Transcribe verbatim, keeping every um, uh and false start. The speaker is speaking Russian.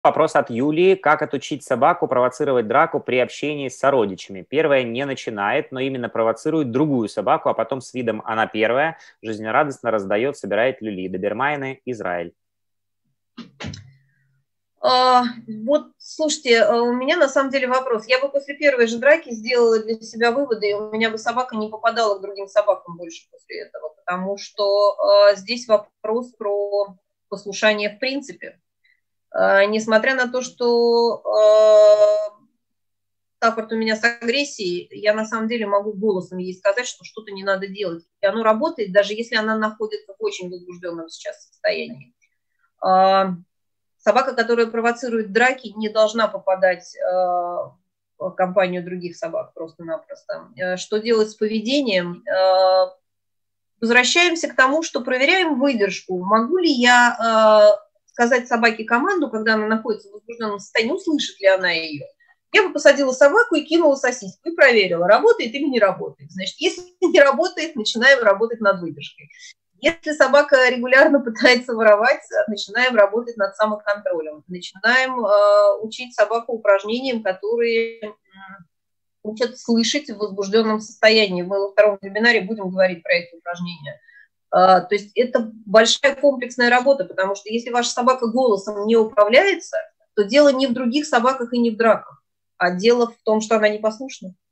Вопрос от Юлии. Как отучить собаку провоцировать драку при общении с сородичами? Первая не начинает, но именно провоцирует другую собаку, а потом с видом «она первая» жизнерадостно раздает, собирает люли. Добермайны, Израиль. А, вот, слушайте, у меня на самом деле вопрос. Я бы после первой же драки сделала для себя выводы, и у меня бы собака не попадала к другим собакам больше после этого, потому что а, здесь вопрос про послушание в принципе. А, несмотря на то, что а, Стаффорд у меня с агрессией, я на самом деле могу голосом ей сказать, что что-то не надо делать. И оно работает, даже если она находится в очень возбужденном сейчас состоянии. А, собака, которая провоцирует драки, не должна попадать а, в компанию других собак просто-напросто. А, что делать с поведением? А, возвращаемся к тому, что проверяем выдержку. Могу ли я а, сказать собаке команду, когда она находится в возбужденном состоянии, услышит ли она ее? Я бы посадила собаку и кинула сосиску и проверила, работает или не работает. Значит, если не работает, начинаем работать над выдержкой. Если собака регулярно пытается воровать, начинаем работать над самоконтролем. Начинаем э, учить собаку упражнениям, которые э, учат слышать в возбужденном состоянии. Мы во втором вебинаре будем говорить про эти упражнения. Э, то есть это большая комплексная работа, потому что если ваша собака голосом не управляется, то дело не в других собаках и не в драках, а дело в том, что она непослушна.